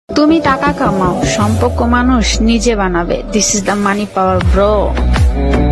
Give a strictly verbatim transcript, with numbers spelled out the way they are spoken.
তুমি টাকা কামাও, সম্পর্ক মানুষ নিজে বানাবে। This is the money power bro.